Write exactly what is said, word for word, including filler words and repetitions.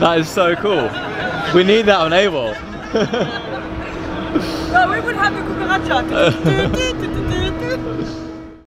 That is so cool. We need that on AWOL. No, we would have the cucaracha.